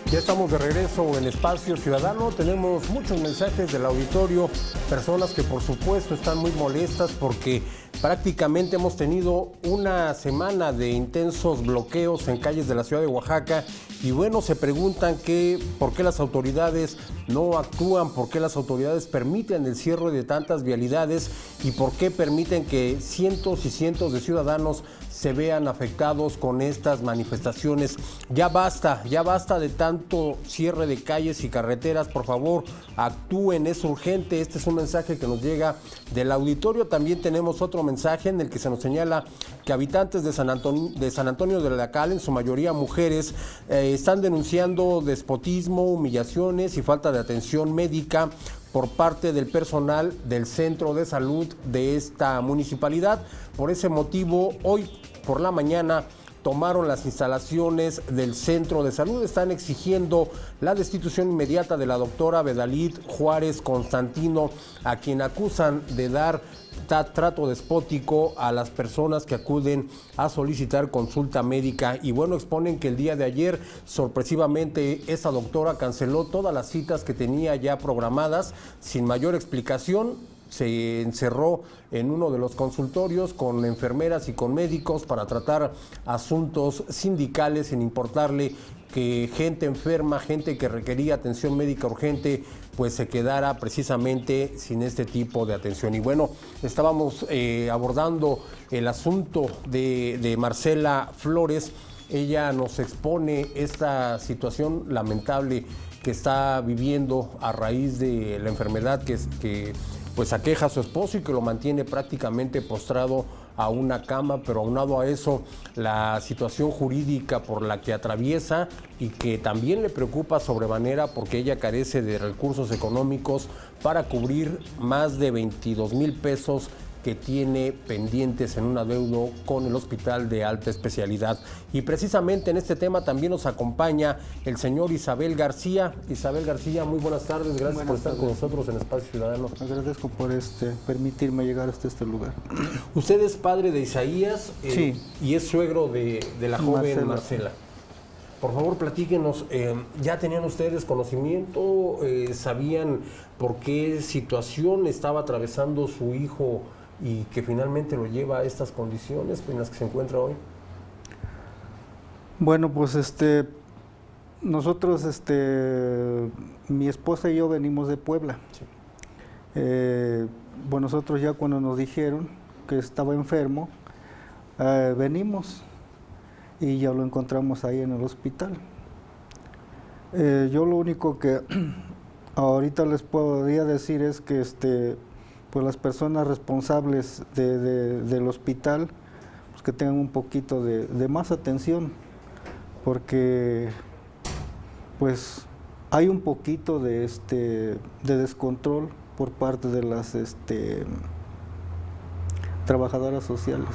Ya estamos de regreso en Espacio Ciudadano. Tenemos muchos mensajes del auditorio, personas que por supuesto están muy molestas porque prácticamente hemos tenido una semana de intensos bloqueos en calles de la ciudad de Oaxaca y bueno, se preguntan por qué las autoridades no actúan, por qué las autoridades permiten el cierre de tantas vialidades y por qué permiten que cientos y cientos de ciudadanos se vean afectados con estas manifestaciones. Ya basta de tanto cierre de calles y carreteras, por favor, actúen, es urgente. Este es un mensaje que nos llega del auditorio. También tenemos otro mensaje en el que se nos señala que habitantes de San Antonio de la Cal, en su mayoría mujeres, están denunciando despotismo, humillaciones y falta de atención médica por parte del personal del centro de salud de esta municipalidad. Por ese motivo, hoy por la mañana tomaron las instalaciones del centro de salud. Están exigiendo la destitución inmediata de la doctora Bedalid Juárez Constantino, a quien acusan de dar trato despótico a las personas que acuden a solicitar consulta médica. Y bueno, exponen que el día de ayer, sorpresivamente, esta doctora canceló todas las citas que tenía ya programadas sin mayor explicación. Se encerró en uno de los consultorios con enfermeras y con médicos para tratar asuntos sindicales, sin importarle que gente enferma, gente que requería atención médica urgente, pues se quedara precisamente sin este tipo de atención. Y bueno, estábamos abordando el asunto de Marcela Flores. Ella nos expone esta situación lamentable que está viviendo a raíz de la enfermedad que pues aqueja a su esposo y que lo mantiene prácticamente postrado a una cama, pero aunado a eso la situación jurídica por la que atraviesa y que también le preocupa sobremanera porque ella carece de recursos económicos para cubrir más de 22,000 pesos que tiene pendientes en un adeudo con el Hospital de Alta Especialidad. Y precisamente en este tema también nos acompaña el señor Isabel García. Isabel García, muy buenas tardes, gracias por estar con nosotros en Espacio Ciudadano. Agradezco por permitirme llegar hasta este lugar. Usted es padre de Isaías sí. Y es suegro de la joven Marcela. Por favor, platíquenos, ¿ya tenían ustedes conocimiento? ¿Sabían por qué situación estaba atravesando su hijo y que finalmente lo lleva a estas condiciones en las que se encuentra hoy? Bueno, pues nosotros, mi esposa y yo venimos de Puebla. Sí. Bueno, nosotros ya cuando nos dijeron que estaba enfermo, venimos y ya lo encontramos ahí en el hospital. Yo lo único que ahorita les podría decir es que pues las personas responsables del hospital, pues que tengan un poquito de más atención, porque pues hay un poquito de descontrol por parte de las trabajadoras sociales.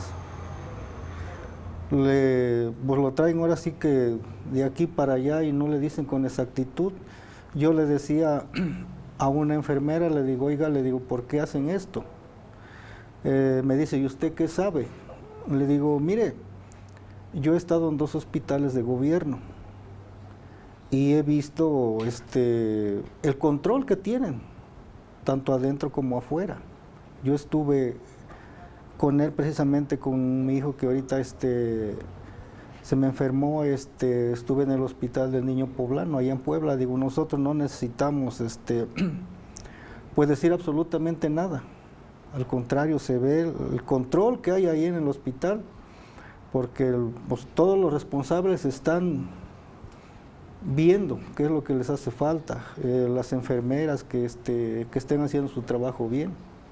Pues lo traen ahora sí que de aquí para allá y no le dicen con exactitud. Yo le decía a una enfermera, le digo, oiga, ¿por qué hacen esto? Me dice, ¿y usted qué sabe? Le digo, mire, yo he estado en 2 hospitales de gobierno y he visto el control que tienen, tanto adentro como afuera. Yo estuve con él precisamente con mi hijo que ahorita se me enfermó, estuve en el hospital del niño poblano, allá en Puebla. Digo, nosotros no necesitamos, pues decir absolutamente nada. Al contrario, se ve el control que hay ahí en el hospital, porque pues, todos los responsables están viendo qué es lo que les hace falta, las enfermeras que estén haciendo su trabajo bien.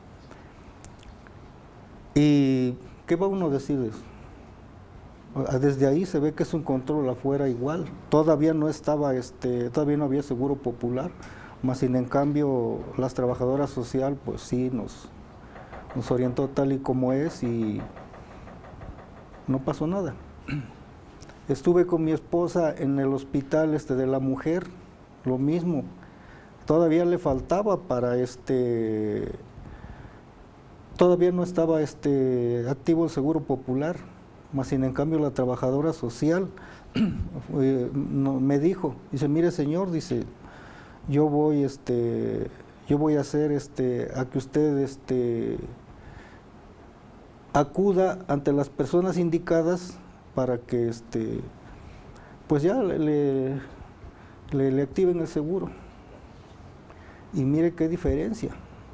¿Y qué va uno a decir de eso? Desde ahí se ve que es un control afuera igual. Todavía no estaba, todavía no había seguro popular, más sin en cambio las trabajadoras sociales pues sí nos orientó tal y como es y no pasó nada. Estuve con mi esposa en el hospital de la mujer, lo mismo. Todavía le faltaba para todavía no estaba activo el seguro popular. Más sin en cambio la trabajadora social me dijo, dice, mire señor, dice, yo voy a hacer a que usted acuda ante las personas indicadas para que pues ya le activen el seguro. Y mire qué diferencia.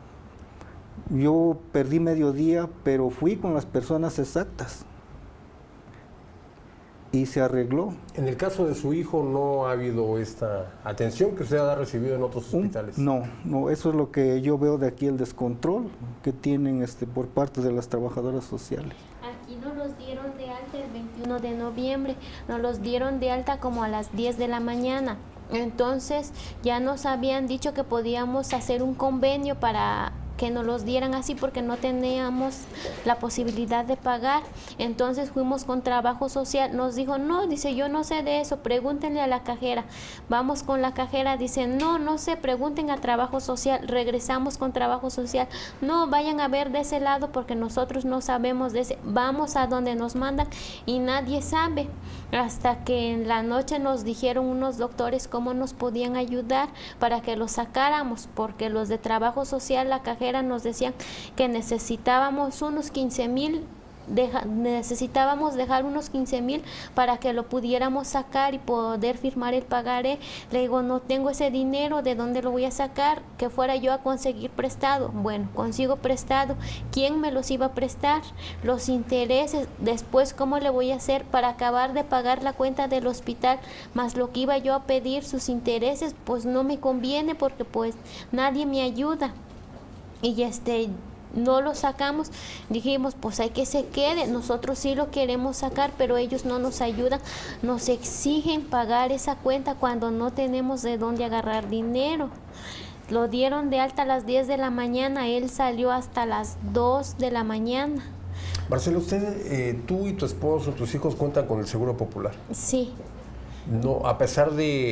Yo perdí medio día, pero fui con las personas exactas. Y se arregló. En el caso de su hijo, ¿no ha habido esta atención que usted ha recibido en otros hospitales? No, eso es lo que yo veo de aquí, el descontrol que tienen por parte de las trabajadoras sociales. Aquí nos los dieron de alta el 21 de noviembre, nos los dieron de alta como a las 10 de la mañana. Entonces ya nos habían dicho que podíamos hacer un convenio para que nos los dieran así porque no teníamos la posibilidad de pagar. Entonces fuimos con trabajo social, nos dijo, no, dice, yo no sé de eso, pregúntenle a la cajera. Vamos con la cajera, dice, no sé, pregunten a trabajo social. Regresamos con trabajo social, no, vayan a ver de ese lado porque nosotros no sabemos de ese. Vamos a donde nos mandan y nadie sabe. Hasta que en la noche nos dijeron unos doctores cómo nos podían ayudar para que lo sacáramos, porque los de trabajo social, la cajera, nos decían que necesitábamos unos 15,000, necesitábamos dejar unos 15,000 para que lo pudiéramos sacar y poder firmar el pagaré. Le digo, no tengo ese dinero, ¿de dónde lo voy a sacar? Que fuera yo a conseguir prestado. Bueno, consigo prestado. ¿Quién me los iba a prestar? Los intereses, después ¿cómo le voy a hacer para acabar de pagar la cuenta del hospital? Más lo que iba yo a pedir, sus intereses, pues no me conviene porque pues nadie me ayuda. Y no lo sacamos, dijimos pues hay que se quede, nosotros sí lo queremos sacar, pero ellos no nos ayudan, nos exigen pagar esa cuenta cuando no tenemos de dónde agarrar dinero. Lo dieron de alta a las 10 de la mañana, él salió hasta las 2 de la mañana. Marcela, usted, tú y tu esposo, tus hijos cuentan con el Seguro Popular. Sí. No, a pesar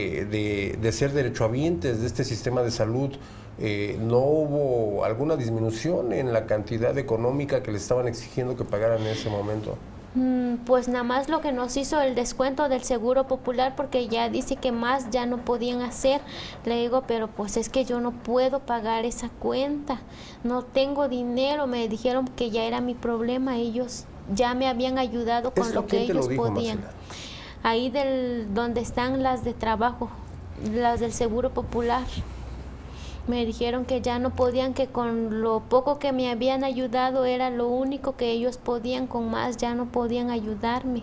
de ser derechohabientes de este sistema de salud, ¿no hubo alguna disminución en la cantidad económica que le estaban exigiendo que pagaran en ese momento? Pues nada más lo que nos hizo el descuento del Seguro Popular, porque ya dice que más ya no podían hacer. Le digo, pero pues es que yo no puedo pagar esa cuenta, no tengo dinero. Me dijeron que ya era mi problema, ellos ya me habían ayudado con lo que ellos podían. Marcela? Ahí donde están las de trabajo, las del Seguro Popular. Me dijeron que ya no podían, que con lo poco que me habían ayudado era lo único que ellos podían, con más ya no podían ayudarme.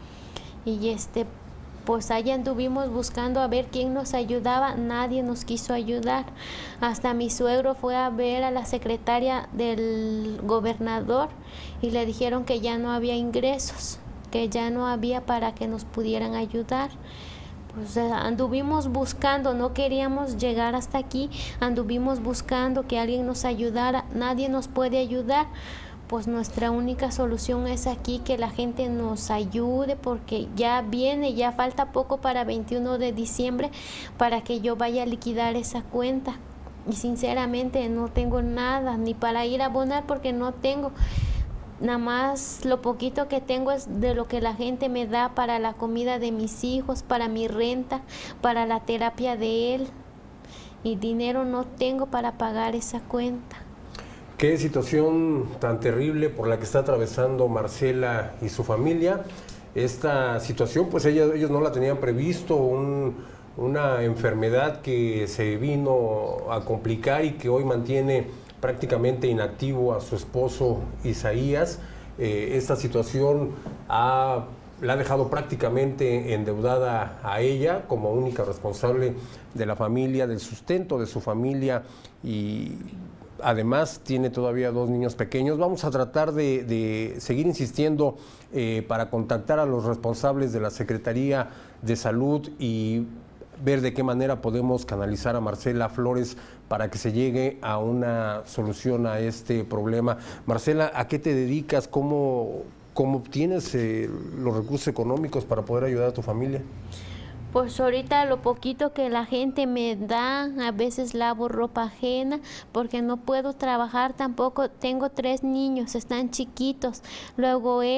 Y pues allá anduvimos buscando a ver quién nos ayudaba, nadie nos quiso ayudar. Hasta mi suegro fue a ver a la secretaria del gobernador y le dijeron que ya no había ingresos, que ya no había para que nos pudieran ayudar. Pues anduvimos buscando, no queríamos llegar hasta aquí, anduvimos buscando que alguien nos ayudara, nadie nos puede ayudar. Pues nuestra única solución es aquí, que la gente nos ayude, porque ya viene, ya falta poco para 21 de diciembre para que yo vaya a liquidar esa cuenta. Y sinceramente no tengo nada, ni para ir a abonar porque no tengo. Nada más lo poquito que tengo es de lo que la gente me da para la comida de mis hijos, para mi renta, para la terapia de él. Y dinero no tengo para pagar esa cuenta. Qué situación tan terrible por la que está atravesando Marcela y su familia. Esta situación, pues ellos no la tenían previsto, una enfermedad que se vino a complicar y que hoy mantiene prácticamente inactivo a su esposo Isaías. Esta situación la ha dejado prácticamente endeudada a ella como única responsable de la familia, del sustento de su familia, y además tiene todavía 2 niños pequeños. Vamos a tratar de seguir insistiendo para contactar a los responsables de la Secretaría de Salud y ver de qué manera podemos canalizar a Marcela Flores para que se llegue a una solución a este problema. Marcela, ¿a qué te dedicas? ¿Cómo obtienes los recursos económicos para poder ayudar a tu familia? Pues ahorita lo poquito que la gente me da, a veces lavo ropa ajena porque no puedo trabajar tampoco. Tengo 3 niños, están chiquitos. Luego él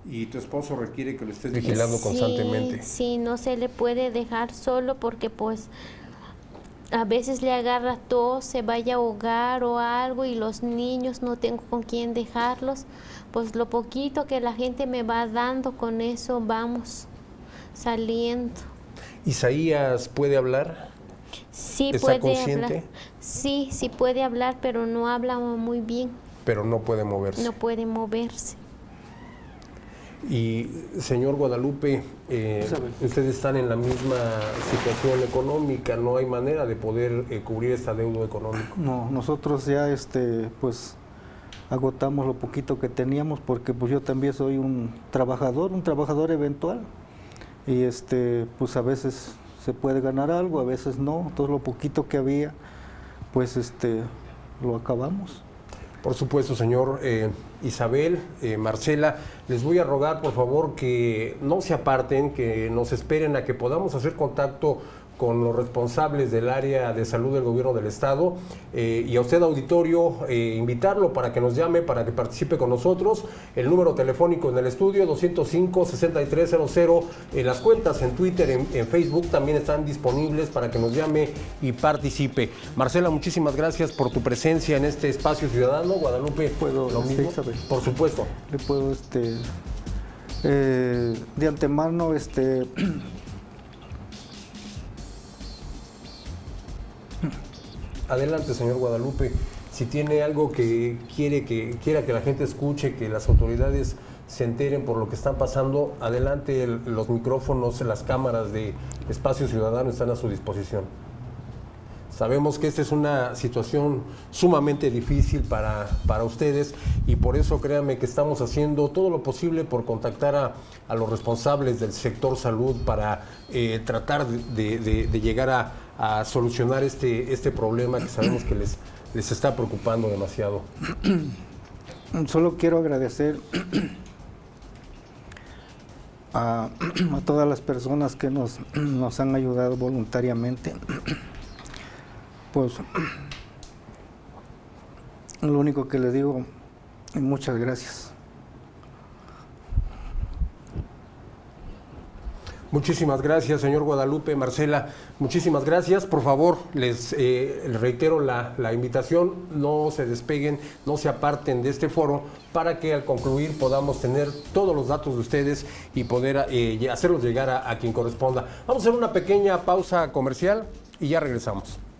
Y tu esposo requiere que lo estés vigilando constantemente. Sí, no se le puede dejar solo porque pues a veces le agarra tos, se vaya a ahogar o algo y los niños no tengo con quién dejarlos. Pues lo poquito que la gente me va dando, con eso vamos saliendo. ¿Isaías puede hablar? Sí, ¿Está puede consciente? hablar. Sí puede hablar, pero no habla muy bien. Pero no puede moverse. No puede moverse. Y señor Guadalupe, ustedes están en la misma situación económica, no hay manera de poder cubrir esta deuda económica. No, nosotros ya pues agotamos lo poquito que teníamos, porque pues yo también soy un trabajador eventual, y pues a veces se puede ganar algo, a veces no. Todo lo poquito que había, pues lo acabamos. Por supuesto, señor. Isabel, Marcela, les voy a rogar por favor que no se aparten, que nos esperen a que podamos hacer contacto con los responsables del área de salud del gobierno del estado, y a usted, auditorio, invitarlo para que nos llame, para que participe con nosotros. El número telefónico en el estudio 205-6300, las cuentas en Twitter, en Facebook también están disponibles para que nos llame y participe. Marcela, muchísimas gracias por tu presencia en este espacio ciudadano. Guadalupe, ¿puedo lo mismo? Isabel? Por supuesto. Le puedo de antemano Adelante, señor Guadalupe. Si tiene algo que quiera que la gente escuche, que las autoridades se enteren por lo que están pasando, adelante, los micrófonos, las cámaras de Espacio Ciudadano están a su disposición. Sabemos que esta es una situación sumamente difícil para ustedes, y por eso créanme que estamos haciendo todo lo posible por contactar a los responsables del sector salud para tratar de llegar a solucionar este problema que sabemos que les está preocupando demasiado. Solo quiero agradecer a todas las personas que nos han ayudado voluntariamente. Pues lo único que les digo es muchas gracias. Muchísimas gracias, señor Guadalupe. Marcela, muchísimas gracias. Por favor, les reitero la invitación, no se despeguen, no se aparten de este foro, para que al concluir podamos tener todos los datos de ustedes y poder hacerlos llegar a quien corresponda. Vamos a hacer una pequeña pausa comercial y ya regresamos.